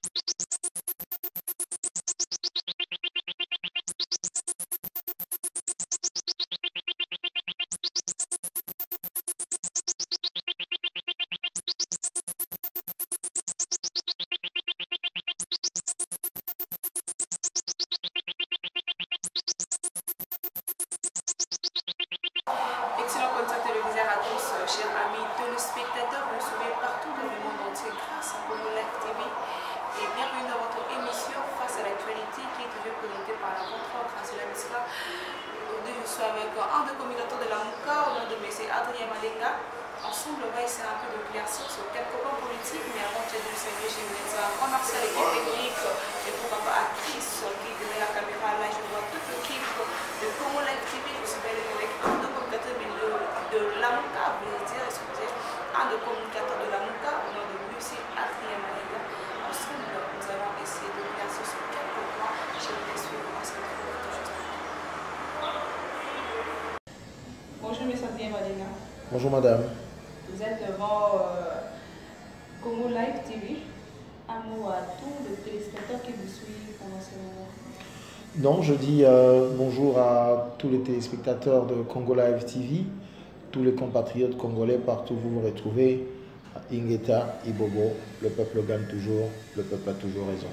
Excellent concert télévisé à tous, chers amis téléspectateurs, vous suivez partout dans le monde entier grâce à Congo Live TV et bienvenue dans votre émission Face à l'actualité qui est toujours présentée par la vôtre grâce à la Miska. Aujourd'hui, je suis avec un des communicateurs de la MOUCA, au nom de M. Adrien Malenga. Ensemble, on va essayer un peu de claircir sur quelques points politiques, mais avant de le saluer, je voulais remercier l'équipe technique et pourquoi pas à Chris qui tenait la caméra. Là, je vois toute l'équipe de Congo Live TV. Je suis belle avec un des communicateurs de la MOUCA, vous voulez dire, excusez, un des communicateurs de la MOUCA, au nom de M. Adrien Malenga. Ensemble, nous allons essayer de claircir sur quelques points. Je vous laisse suivre parce que vous êtes juste. Bonjour, M. Adrien Malenga. Bonjour madame. Vous êtes devant Congo Live TV. Un mot à tous les téléspectateurs qui vous suivent pendant ce moment. Non, je dis bonjour à tous les téléspectateurs de Congo Live TV, tous les compatriotes congolais partout où vous vous retrouvez, Ingeta, Ibobo, le peuple gagne toujours, le peuple a toujours raison.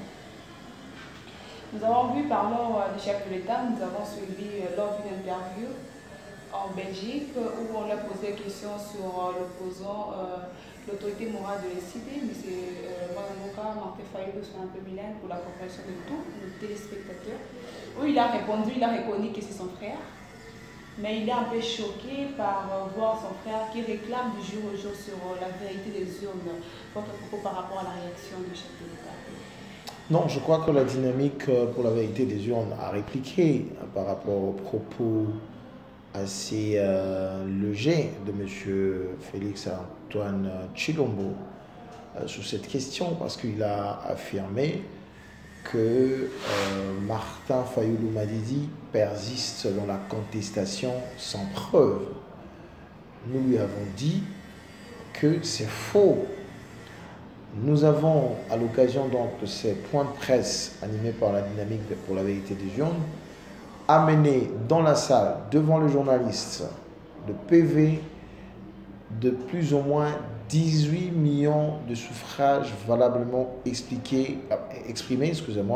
Nous avons vu, parlons du chef de l'État, nous avons suivi lors d'une interview en Belgique où on lui a posé des questions sur l'opposant, l'autorité morale de l'ECD, M. Martin Fayulu, soit un peu bilingue pour la compréhension de tous nos téléspectateurs. Où il a répondu, il a reconnu que c'est son frère, mais il est un peu choqué par voir son frère qui réclame du jour au jour sur la vérité des urnes. Votre propos par rapport à la réaction du chef de l'État? Non, je crois que la dynamique pour la vérité des urnes a répliqué par rapport aux propos assez léger de M. Félix Antoine Tshilombo sur cette question, parce qu'il a affirmé que Martin Fayulu Madidi persiste dans la contestation sans preuve. Nous lui avons dit que c'est faux. Nous avons, à l'occasion de ces points de presse animés par la dynamique pour la vérité des urnes, amené dans la salle, devant le journaliste, le PV de plus ou moins 18 millions de suffrages valablement exprimés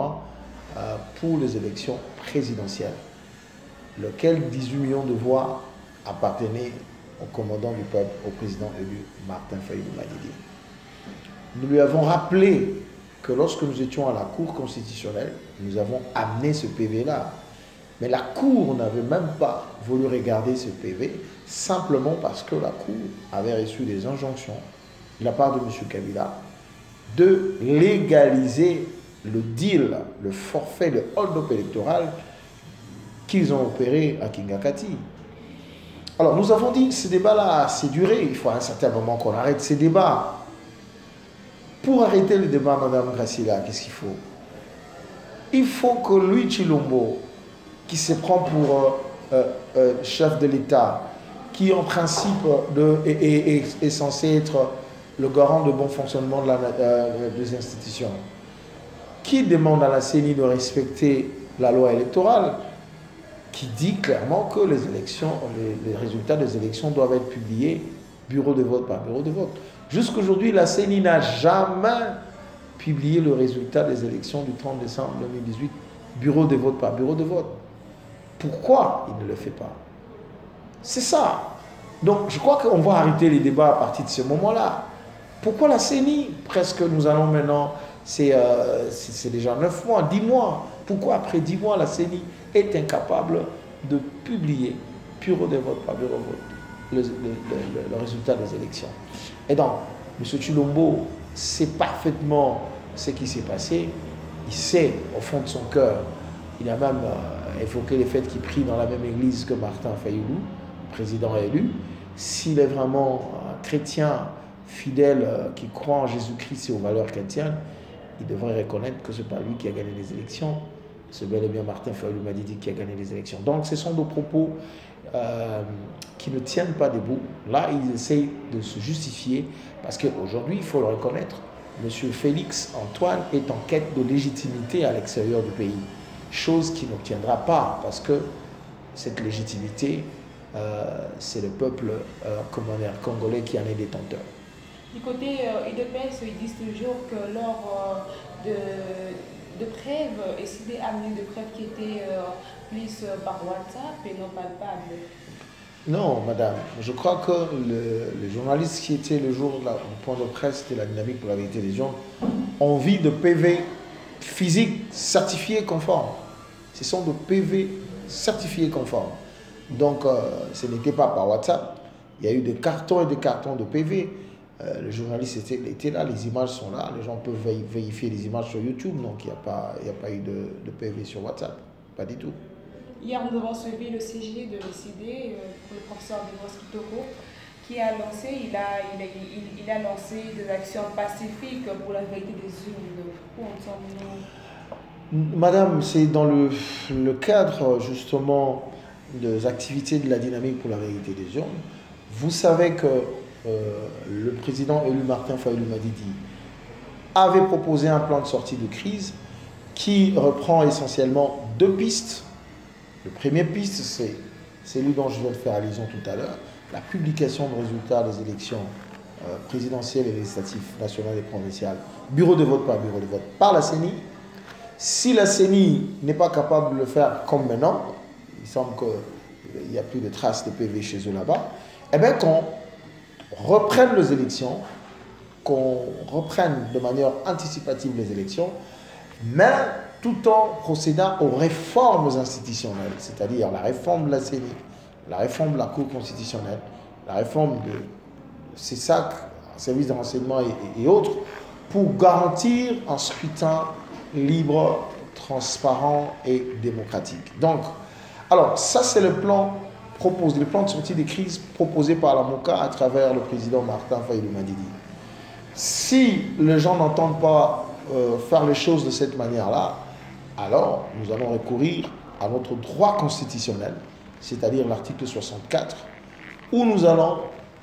pour les élections présidentielles, lequel 18 millions de voix appartenaient au commandant du peuple, au président élu Martin Fayulu Madidi. Nous lui avons rappelé que lorsque nous étions à la Cour constitutionnelle, nous avons amené ce PV-là. Mais la Cour n'avait même pas voulu regarder ce PV, simplement parce que la Cour avait reçu des injonctions de la part de M. Kabila de légaliser le deal, le forfait, le hold-up électoral qu'ils ont opéré à Kingakati. Alors nous avons dit, ce débat-là a assez duré, il faut à un certain moment qu'on arrête ces débats. Pour arrêter le débat, Mme Gracila, qu'est-ce qu'il faut? Il faut que lui, Tshilombo, qui se prend pour chef de l'État, qui en principe est censé être le garant de bon fonctionnement des institutions, qui demande à la CENI de respecter la loi électorale, qui dit clairement que les élections, les résultats des élections doivent être publiés bureau de vote par bureau de vote. Jusqu'aujourd'hui, la CENI n'a jamais publié le résultat des élections du 30 décembre 2018, bureau de vote par bureau de vote. Pourquoi il ne le fait pas? C'est ça. Donc, je crois qu'on va arrêter les débats à partir de ce moment-là. Pourquoi la CENI? Presque nous allons maintenant, c'est déjà 9 mois, 10 mois. Pourquoi après 10 mois, la CENI est incapable de publier, bureau de vote par bureau de vote, le résultat des élections? Et donc, M. Tshilombo sait parfaitement ce qui s'est passé. Il sait, au fond de son cœur, il a même évoqué le fait qu'il prie dans la même église que Martin Fayulu, président élu. S'il est vraiment un chrétien fidèle qui croit en Jésus-Christ et aux valeurs chrétiennes, il devrait reconnaître que ce n'est pas lui qui a gagné les élections, c'est bel et bien Martin Fayulu Madidi qui a gagné les élections. Donc ce sont des propos qui ne tiennent pas debout. Là, ils essayent de se justifier parce qu'aujourd'hui, il faut le reconnaître, M. Félix Antoine est en quête de légitimité à l'extérieur du pays. Chose qu'il n'obtiendra pas parce que cette légitimité, c'est le peuple congolais qui en est détenteur. Du côté UDPS, ils disent toujours que lors de preuves, et c'est amené de preuves qui étaient plus par WhatsApp et non palpables. Non, madame. Je crois que le journaliste qui était le jour du point de presse de la dynamique pour la vérité des urnes ont envie de PV physiques certifiés conformes. Ce sont de PV certifiés conformes. Donc, ce n'était pas par WhatsApp. Il y a eu des cartons et des cartons de PV. Le journaliste était là, les images sont là. Les gens peuvent vérifier les images sur YouTube. Donc, il n'y a pas eu de PV sur WhatsApp. Pas du tout. Hier, nous avons suivi le CG de l'ECD pour le professeur Devos Kitoko qui a lancé, il a lancé des actions pacifiques pour la vérité des urnes. Où en sommes-nous? Madame, c'est dans le cadre justement des activités de la dynamique pour la vérité des urnes. Vous savez que le président élu Martin Fayulu Madidi avait proposé un plan de sortie de crise qui reprend essentiellement deux pistes. Le premier piste, c'est celui dont je viens de faire allusion tout à l'heure, la publication des résultats des élections présidentielles et législatives nationales et provinciales, bureau de vote par la CENI. Si la CENI n'est pas capable de le faire comme maintenant, il semble qu'il n'y a plus de traces de PV chez eux là-bas, eh bien qu'on reprenne les élections, qu'on reprenne de manière anticipative les élections, mais tout en procédant aux réformes institutionnelles, c'est-à-dire la réforme de la CENI, la réforme de la Cour constitutionnelle, la réforme de CESAC, services de renseignement et autres, pour garantir un scrutin libre, transparent et démocratique. Donc, alors, ça c'est le plan proposé, le plan de sortie des crises proposé par la MOCA à travers le président Martin Fayulu Madidi. Si les gens n'entendent pas faire les choses de cette manière-là, alors nous allons recourir à notre droit constitutionnel, c'est-à-dire l'article 64, où nous allons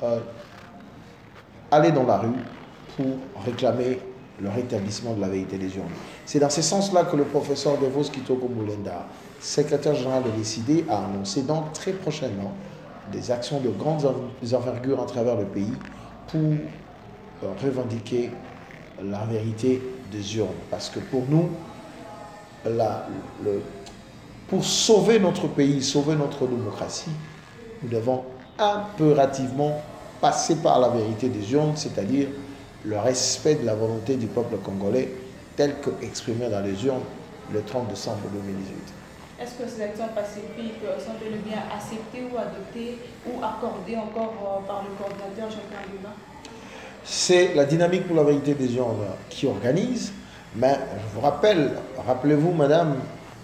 aller dans la rue pour réclamer le rétablissement de la vérité des urnes. C'est dans ce sens-là que le professeur Devos Kitoko Moulenda, secrétaire général de l'ECD, a annoncé donc très prochainement des actions de grandes envergures à travers le pays pour revendiquer la vérité des urnes. Parce que pour nous, pour sauver notre pays, sauver notre démocratie, nous devons impérativement passer par la vérité des urnes, c'est-à-dire le respect de la volonté du peuple congolais tel qu'exprimé dans les urnes le 30 décembre 2018. Est-ce que ces actions pacifiques sont bel et bien acceptées ou adoptées ou accordées encore par le coordinateur Jean-Pierre Bemba? C'est la dynamique pour la vérité des urnes qui organise, mais je vous rappelle, rappelez-vous madame,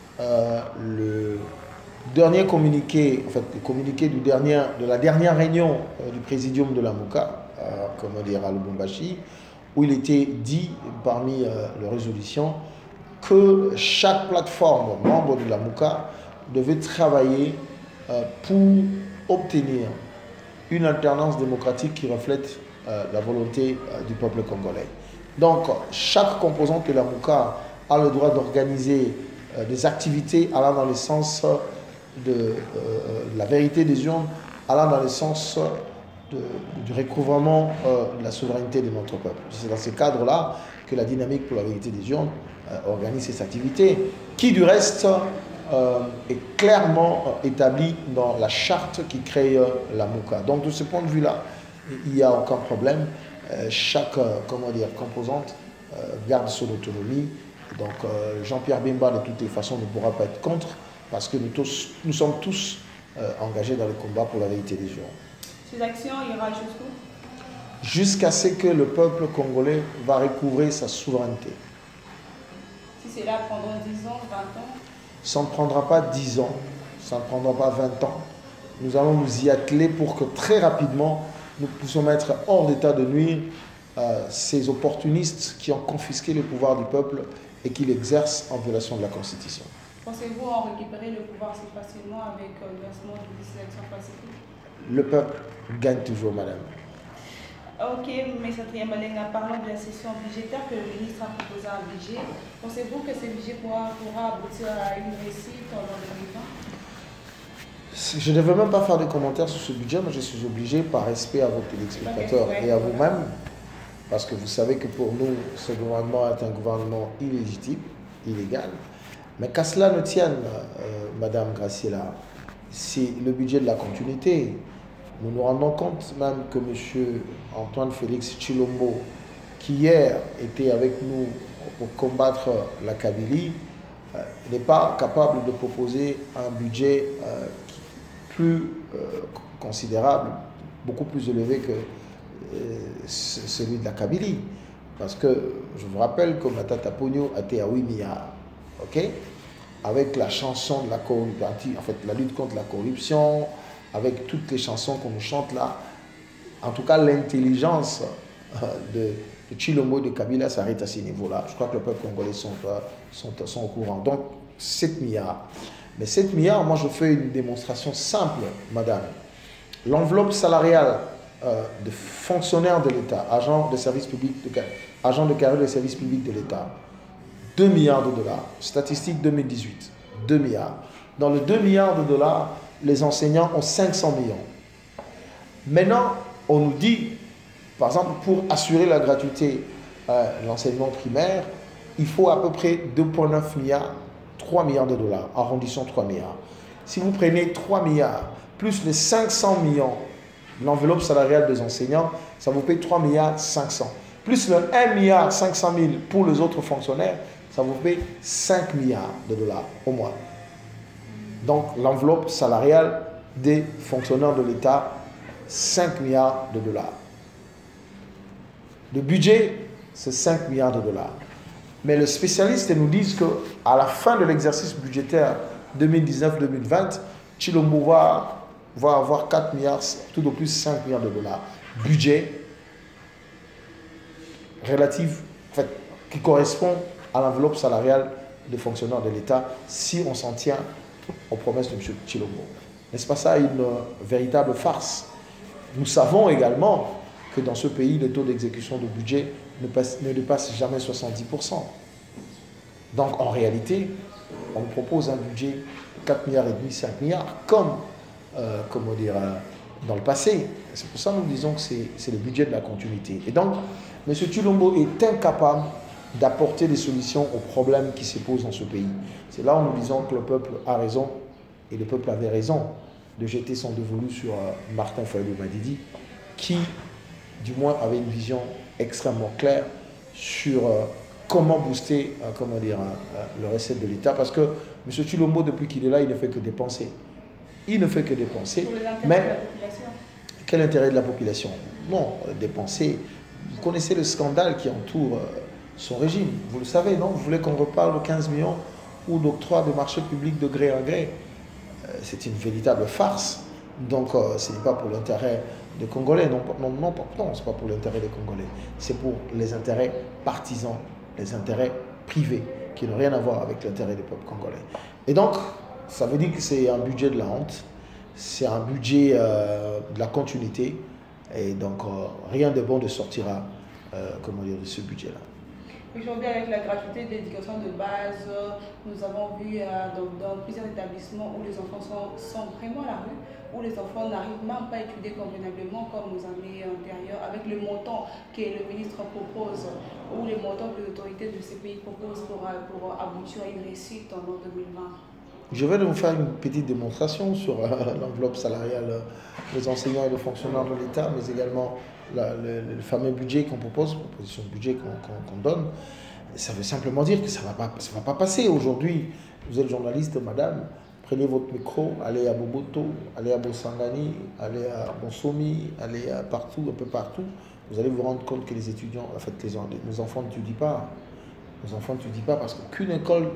le dernier communiqué, en fait le communiqué de la dernière réunion du présidium de la MOCA, comment dire, à Lubumbashi, où il était dit parmi les résolutions que chaque plateforme membre de la MOCA devait travailler pour obtenir une alternance démocratique qui reflète la volonté du peuple congolais. Donc, chaque composante de la MOCA a le droit d'organiser des activités allant dans le sens de la vérité des urnes, allant dans le sens du recouvrement de la souveraineté de notre peuple. C'est dans ce cadre-là que la dynamique pour la vérité des urnes organise ces activités, qui du reste est clairement établie dans la charte qui crée la MOCA. Donc de ce point de vue-là, il n'y a aucun problème. Chaque composante garde son autonomie. Donc Jean-Pierre Bemba, de toutes les façons, ne pourra pas être contre, parce que nous sommes tous engagés dans le combat pour la vérité des urnes. Ces actions iront jusqu'où? Jusqu'à ce que le peuple congolais va recouvrer sa souveraineté. Si c'est là pendant 10 ans, 20 ans? Ça ne prendra pas 10 ans, ça ne prendra pas 20 ans. Nous allons nous y atteler pour que très rapidement, nous puissions mettre hors d'état de nuire ces opportunistes qui ont confisqué le pouvoir du peuple et qui l'exercent en violation de la Constitution. Pensez-vous en récupérer le pouvoir si facilement avec le versement de ces actions pacifiques? Le peuple gagne toujours, madame. Ok, mais parlons de la session budgétaire que le ministre a proposé un budget. Pensez-vous que ce budget pourra aboutir à une réussite en 2020? Je ne devais même pas faire de commentaires sur ce budget, mais je suis obligé par respect à vos téléspectateurs et à vous-même, parce que vous savez que pour nous, ce gouvernement est un gouvernement illégitime, illégal. Mais qu'à cela ne tienne, Madame Graciela, c'est le budget de la continuité. Nous nous rendons compte même que M. Antoine Félix Tshilombo, qui hier était avec nous pour combattre la Kabylie, n'est pas capable de proposer un budget plus considérable, beaucoup plus élevé que celui de la Kabylie. Parce que je vous rappelle que Matata Pogno a été à 8 milliards, ok? Avec la chanson de la corruption, en fait la lutte contre la corruption, avec toutes les chansons qu'on nous chante là, en tout cas l'intelligence de Tshilombo de Kabila s'arrête à ces niveaux-là. Je crois que le peuple congolais sont au courant. Donc 7 milliards. Mais 7 milliards, moi je fais une démonstration simple, madame. L'enveloppe salariale de fonctionnaires de l'État, agents de service public, agents de carrière de service public de l'État, 2 milliards de dollars. Statistique 2018, 2 milliards. Dans le 2 milliards de dollars, les enseignants ont 500 millions. Maintenant, on nous dit, par exemple, pour assurer la gratuité de l'enseignement primaire, il faut à peu près 2,9 milliards, 3 milliards de dollars, arrondissons 3 milliards. Si vous prenez 3 milliards, plus les 500 millions, l'enveloppe salariale des enseignants, ça vous paye 3 milliards 500. Plus le 1 milliard 500 000 pour les autres fonctionnaires, ça vous paye 5 milliards de dollars au mois. Donc l'enveloppe salariale des fonctionnaires de l'État, 5 milliards de dollars. Le budget, c'est 5 milliards de dollars. Mais les spécialistes nous disent qu'à la fin de l'exercice budgétaire 2019-2020, Tshilombo va avoir 4 milliards, tout au plus 5 milliards de dollars. Budget relatif, en fait, qui correspond à l'enveloppe salariale des fonctionnaires de l'État si on s'en tient aux promesses de M. Tshilombo. N'est-ce pas ça une véritable farce? Nous savons également que dans ce pays, le taux d'exécution de budget ne dépasse jamais 70%. Donc en réalité, on propose un budget de 4 milliards et demi, 5 milliards, comme comment dire, dans le passé. C'est pour ça que nous disons que c'est le budget de la continuité. Et donc, M. Tshilombo est incapable d'apporter des solutions aux problèmes qui se posent dans ce pays. C'est là où nous disons que le peuple a raison, et le peuple avait raison, de jeter son dévolu sur Martin Fayulu-Madidi, qui, du moins, avait une vision extrêmement claire sur comment booster comment dire, le recette de l'État. Parce que M. Tshilombo, depuis qu'il est là, il ne fait que dépenser. Il ne fait que dépenser. Mais quel intérêt de la population? Non, dépenser. Vous connaissez le scandale qui entoure son régime. Vous le savez, non? Vous voulez qu'on reparle de 15 millions ou d'octroi de marché public de gré à gré? C'est une véritable farce. Donc, ce n'est pas pour l'intérêt des Congolais. Non, ce n'est pas pour l'intérêt des Congolais. C'est pour les intérêts partisans, les intérêts privés, qui n'ont rien à voir avec l'intérêt des peuples congolais. Et donc, ça veut dire que c'est un budget de la honte, c'est un budget de la continuité, et donc rien de bon ne sortira comment dire, de ce budget-là. Aujourd'hui, avec la gratuité de l'éducation de base, nous avons vu dans plusieurs établissements où les enfants sont vraiment à la rue, où les enfants n'arrivent même pas à étudier convenablement comme aux années antérieures, avec le montant que le ministre propose, ou les montants que les autorités de ces pays proposent pour aboutir à une réussite en 2020. Je vais vous faire une petite démonstration sur l'enveloppe salariale des enseignants et des fonctionnaires de l'État, mais également le fameux budget qu'on propose, proposition de budget qu'on donne. Ça veut simplement dire que ça ne va pas passer. Aujourd'hui, vous êtes journaliste, madame, prenez votre micro, allez à Boboto, allez à Bosangani, allez à Bonsomi, allez partout, un peu partout. Vous allez vous rendre compte que les étudiants, en fait, nos enfants n'étudient pas. Nos enfants n'étudient pas parce qu'aucune école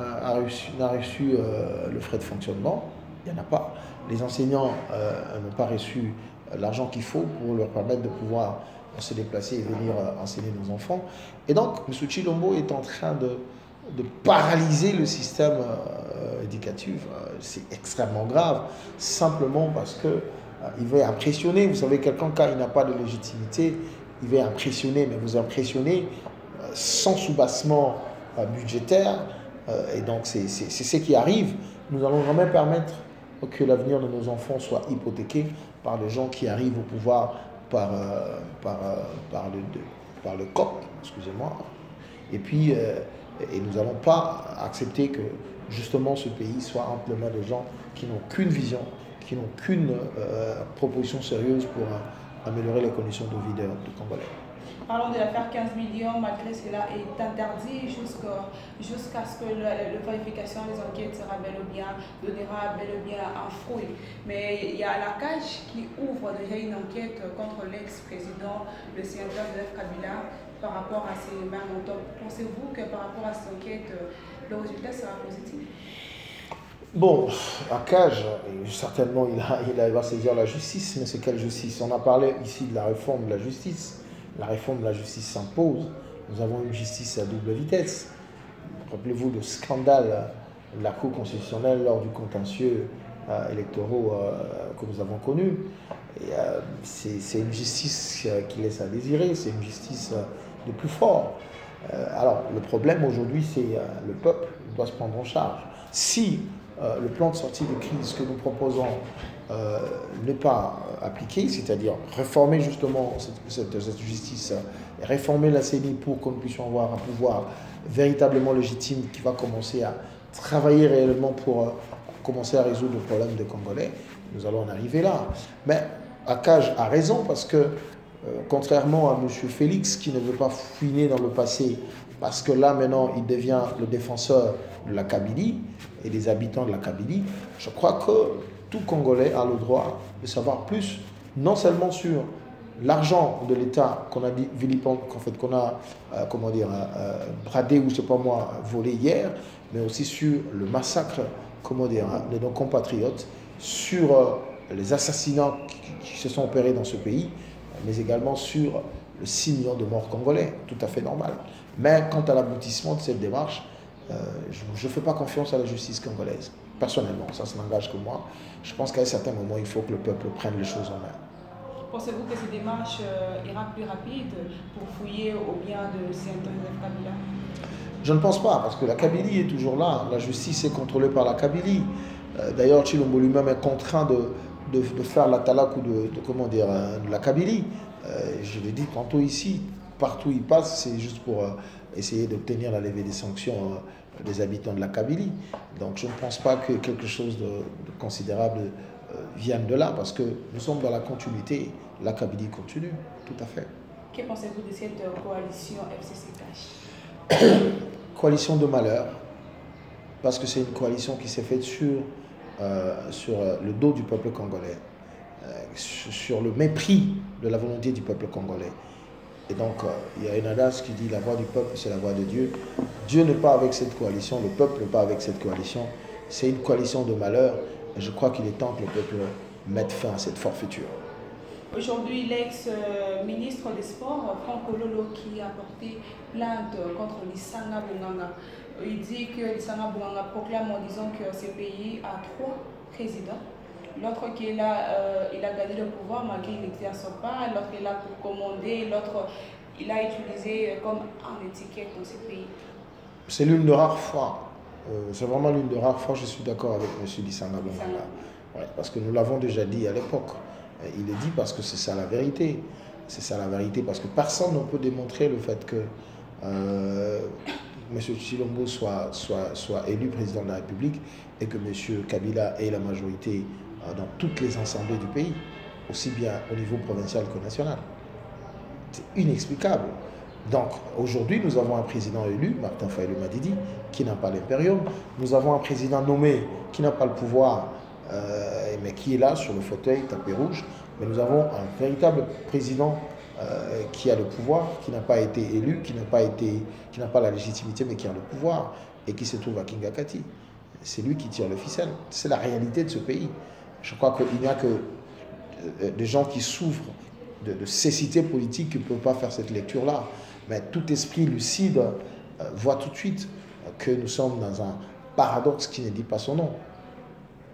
n'a reçu le frais de fonctionnement. Il n'y en a pas. Les enseignants n'ont pas reçu l'argent qu'il faut pour leur permettre de pouvoir se déplacer et venir enseigner nos enfants. Et donc, M. Tshilombo est en train de paralyser le système éducatif. C'est extrêmement grave, simplement parce que il veut impressionner. Vous savez, quelqu'un, quand il n'a pas de légitimité, il veut impressionner, mais vous impressionnez sans soubassement budgétaire. Et donc, c'est ce qui arrive. Nous n'allons jamais permettre que l'avenir de nos enfants soit hypothéqué par des gens qui arrivent au pouvoir par le COP, excusez-moi. Et puis, et nous n'allons pas accepter que justement ce pays soit entre les mains de gens qui n'ont qu'une vision, qui n'ont qu'une proposition sérieuse pour améliorer les conditions de vie des Congolais. Parlons de l'affaire 15 millions, malgré cela est interdit jusqu'à ce que la vérification des enquêtes sera donnera bel et bien un fruit. Mais il y a la CAJ qui ouvre déjà une enquête contre l'ex-président, le sénateur Joseph Kabila, par rapport à ces mêmes montants. Pensez-vous que par rapport à cette enquête, le résultat sera positif? Bon, la CAJ, certainement, il va saisir la justice, mais c'est quelle justice? On a parlé ici de la réforme de la justice. La réforme de la justice s'impose. Nous avons une justice à double vitesse. Rappelez-vous le scandale de la Cour constitutionnelle lors du contentieux électoraux que nous avons connu. C'est une justice qui laisse à désirer, c'est une justice de plus fort. Alors, le problème aujourd'hui, c'est le peuple doit se prendre en charge. Si le plan de sortie de crise que nous proposons n'est pas appliqué, c'est-à-dire réformer justement cette justice, réformer la CENI pour que nous puissions avoir un pouvoir véritablement légitime qui va commencer à travailler réellement pour commencer à résoudre le problème des Congolais, nous allons en arriver là. Mais Akaj a raison parce que contrairement à M. Félix qui ne veut pas fouiner dans le passé, parce que là maintenant il devient le défenseur de la Kabylie et des habitants de la Kabylie, je crois que tout Congolais a le droit de savoir plus, non seulement sur l'argent de l'État qu'on a dit qu'on a bradé ou je sais pas moi volé hier, mais aussi sur le massacre de nos compatriotes, sur les assassinats qui se sont opérés dans ce pays, mais également sur le 6 millions de morts congolais, tout à fait normal. Mais quant à l'aboutissement de cette démarche, je ne fais pas confiance à la justice congolaise. Personnellement, ça n'engage que moi. Je pense qu'à un certain moment, il faut que le peuple prenne les choses en main. Pensez-vous que cette démarche ira plus rapide pour fouiller au bien de Joseph Kabila? Je ne pense pas, parce que la Kabylie est toujours là. La justice est contrôlée par la Kabylie. D'ailleurs, Tshilombo lui-même est contraint de faire la talak ou de la Kabylie. Je l'ai dit tantôt ici, partout où il passe, c'est juste pour essayer d'obtenir la levée des sanctions des habitants de la Kabylie. Donc je ne pense pas que quelque chose de considérable vienne de là, parce que nous sommes dans la continuité. La Kabylie continue, tout à fait. Que pensez-vous de cette coalition FCC-CAJ? Coalition de malheur, parce que c'est une coalition qui s'est faite sur le dos du peuple congolais, sur le mépris de la volonté du peuple congolais. Et donc, il y a une adage qui dit la voix du peuple, c'est la voix de Dieu. Dieu n'est pas avec cette coalition, le peuple n'est pas avec cette coalition. C'est une coalition de malheur. Et je crois qu'il est temps que le peuple mette fin à cette forfaiture. Aujourd'hui, l'ex-ministre des Sports, Franck Ololo, qui a porté plainte contre Lissanga Bonganga, il dit que Lissanga Bonganga proclame en disant que ce pays a 3 présidents. L'autre qui est là, il a gagné le pouvoir malgré qu'il n'exerce pas. L'autre est là pour commander. L'autre, il a utilisé comme un étiquette dans ce pays. C'est l'une de rares fois. C'est vraiment l'une de rares fois. Je suis d'accord avec M. Lissanga Bonganga. Ouais, parce que nous l'avons déjà dit à l'époque. Il est dit parce que c'est ça la vérité. C'est ça la vérité parce que personne ne peut démontrer le fait que M. Tshilombo soit élu président de la République et que M. Kabila ait la majorité dans toutes les assemblées du pays, aussi bien au niveau provincial que national. C'est inexplicable. Donc aujourd'hui, nous avons un président élu, Martin Fayulu Madidi, qui n'a pas l'impérium. Nous avons un président nommé qui n'a pas le pouvoir, mais qui est là sur le fauteuil tapis rouge. Mais nous avons un véritable président qui a le pouvoir, qui n'a pas été élu, qui n'a pas la légitimité, mais qui a le pouvoir et qui se trouve à Kingakati. C'est lui qui tire le ficelle. C'est la réalité de ce pays. Je crois qu'il n'y a que des gens qui souffrent de cécité politique qui ne peuvent pas faire cette lecture-là. Mais tout esprit lucide voit tout de suite que nous sommes dans un paradoxe qui ne dit pas son nom.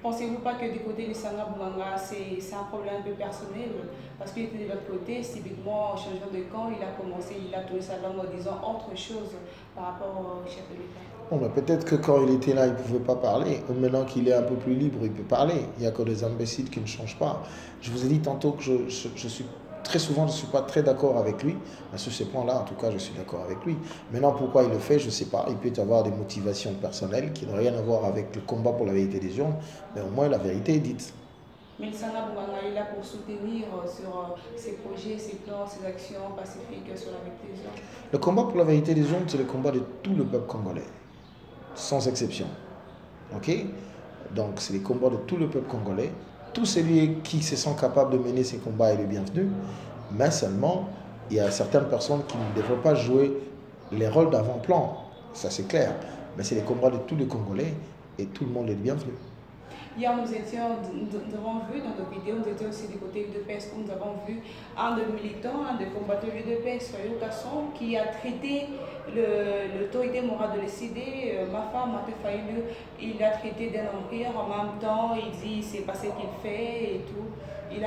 Pensez-vous pas que du côté de Sanga Boumanga, c'est un problème un peu personnel? Parce qu'il était de l'autre côté, typiquement, en changeant de camp, il a commencé, il a tourné sa langue en disant autre chose par rapport au chef de l'État. Bon, ben, peut-être que quand il était là, il ne pouvait pas parler. Maintenant qu'il est un peu plus libre, il peut parler. Il n'y a que des imbéciles qui ne changent pas. Je vous ai dit tantôt que je suis très souvent, je ne suis pas très d'accord avec lui. Mais sur ces points-là, en tout cas, je suis d'accord avec lui. Maintenant, pourquoi il le fait, je ne sais pas. Il peut y avoir des motivations personnelles qui n'ont rien à voir avec le combat pour la vérité des urnes. Mais au moins, la vérité est dite. Mais le Sanga Boumanga est là pour soutenir sur ses projets, ses plans, ses actions pacifiques sur la vérité des urnes. Le combat pour la vérité des urnes, c'est le combat de tout le peuple congolais, sans exception. Ok? Donc, c'est les combats de tout le peuple congolais. Tous celui qui se sont capables de mener ces combats est le bienvenu. Mais seulement, il y a certaines personnes qui ne devraient pas jouer les rôles d'avant-plan. Ça, c'est clair. Mais c'est les combats de tous les Congolais et tout le monde est le bienvenu. Hier, nous avons vu dans nos vidéos, nous étions aussi du côté UDPS, où nous avons vu un des militants, un des combattants UDPS, Fayo Kasson, qui a traité l'autorité morale de l'ECD, ma femme, Martin Fayulu, il a traité d'un empire, en même temps, il dit c'est pas ce qu'il fait et tout. Il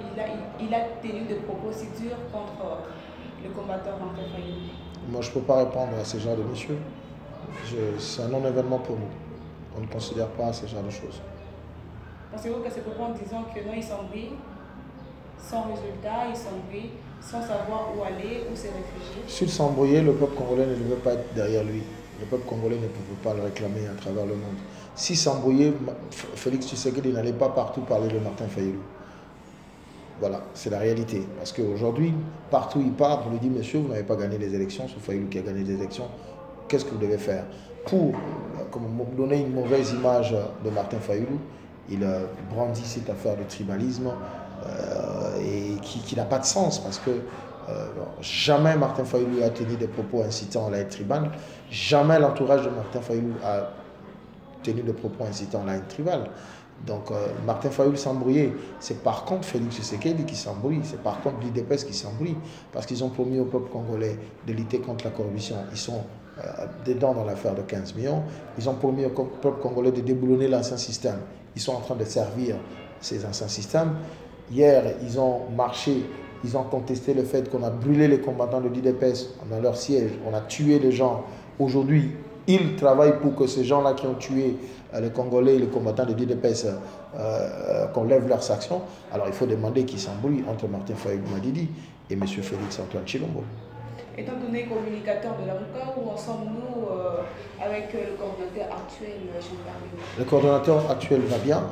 a tenu des propos si durs contre le combattant Martin Fayulu. Moi, je ne peux pas répondre à ce genre de monsieur. C'est un non-événement pour nous. On ne considère pas ce genre de choses. Pensez-vous que c'est pourquoi en disant que non, ils s'embrouillent, sans résultat, ils s'embrouillent, sans savoir où aller, où se réfugier? S'il s'embrouillait, le peuple congolais ne devait pas être derrière lui. Le peuple congolais ne pouvait pas le réclamer à travers le monde. S'il s'embrouillait, Félix Tshisekedi n'allait pas partout parler de Martin Fayulu. Voilà, c'est la réalité. Parce qu'aujourd'hui, partout où il part, on lui dit, monsieur, vous n'avez pas gagné les élections, c'est Fayulu qui a gagné les élections. Qu'est-ce que vous devez faire? Pour donner une mauvaise image de Martin Fayulu, il brandit cette affaire de tribalisme et qui n'a pas de sens parce que jamais Martin Fayulu a tenu des propos incitant à la haine tribale, jamais l'entourage de Martin Fayulu a tenu des propos incitant à la haine tribale. Donc Martin Fayulu s'embrouillait. C'est par contre Félix Tshisekedi qui s'embrouille, c'est par contre l'IDPS qui s'embrouille parce qu'ils ont promis au peuple congolais de lutter contre la corruption. Ils sont dedans dans l'affaire de 15 millions. Ils ont promis au peuple congolais de déboulonner l'ancien système. Ils sont en train de servir ces anciens systèmes. Hier, ils ont marché, ils ont contesté le fait qu'on a brûlé les combattants de l'IDPS dans leur siège, on a tué les gens. Aujourd'hui, ils travaillent pour que ces gens-là qui ont tué les Congolais, les combattants de l'IDPS, qu'on lève leurs sanctions. Alors il faut demander qui s'embrouille entre Martin Fayulu Madidi et M. Félix Antoine Tshilombo. Étant donné communicateur de la MOUCA, où en sommes-nous avec le coordonnateur actuel, Jean-Pierre? Le coordonnateur actuel va bien.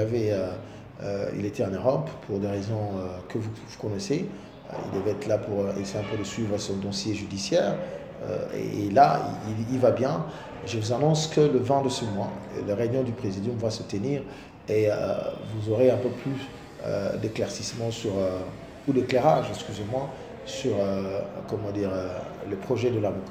Il était en Europe pour des raisons que vous connaissez. Il devait être là pour essayer un peu de suivre son dossier judiciaire. Et là, il va bien. Je vous annonce que le 20 de ce mois, la réunion du Présidium va se tenir et vous aurez un peu plus d'éclaircissement sur, ou d'éclairage, excusez-moi, sur comment dire, le projet de la MOUCA.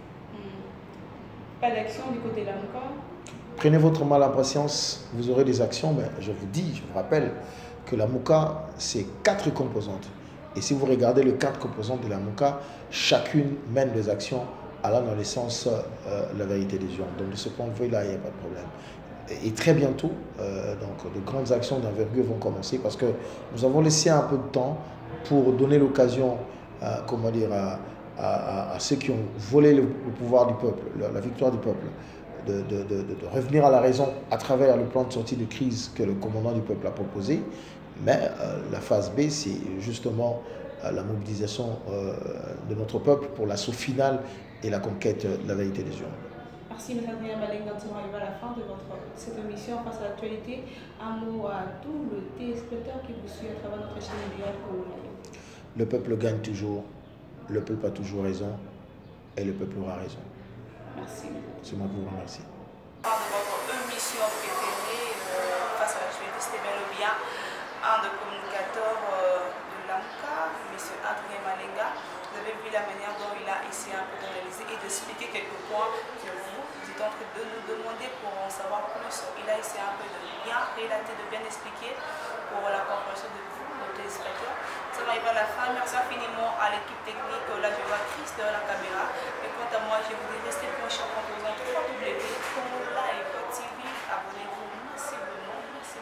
Pas d'action du côté de la MOUCA? Prenez votre mal à patience, vous aurez des actions, mais je vous dis, je vous rappelle que la MOUCA, c'est 4 composantes. Et si vous regardez les 4 composantes de la MOUCA, chacune mène des actions allant dans le sens de la vérité des urnes. Donc de ce point de vue-là, il n'y a pas de problème. Et très bientôt, donc, de grandes actions d'envergure vont commencer parce que nous avons laissé un peu de temps pour donner l'occasion comment dire, à ceux qui ont volé le pouvoir du peuple, la victoire du peuple, de revenir à la raison à travers le plan de sortie de crise que le commandant du peuple a proposé. Mais la phase B, c'est justement la mobilisation de notre peuple pour l'assaut final et la conquête de la vérité des urnes. Merci, M. Adrien Malenga. Nous sommes arrivés à la fin de cette émission face à l'actualité. Un mot à tous les téléspectateurs qui vous suivent à travers notre chaîne vidéo. Le peuple gagne toujours, le peuple a toujours raison et le peuple aura raison. Merci. C'est moi qui vous remercie. De votre émission préférée face à l'actualité, c'était bel et bien un des communicateurs de la MOUCA, M. Adrien Malenga. Vous avez vu la manière dont il a essayé un peu de réaliser et d'expliquer quelques points que vous êtes en train de nous demander pour en savoir plus. Il a essayé un peu de bien relater, de bien expliquer pour la compréhension de vous, nos téléspectateurs. Ça va arriver à la fin. Merci infiniment à l'équipe technique. Là, je vois Chris derrière la caméra. Et quant à moi, je vous dis restez prochains en composant www.live.tv. Abonnez-vous massivement.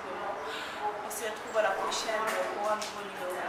se retrouve à la prochaine pour un nouveau numéro.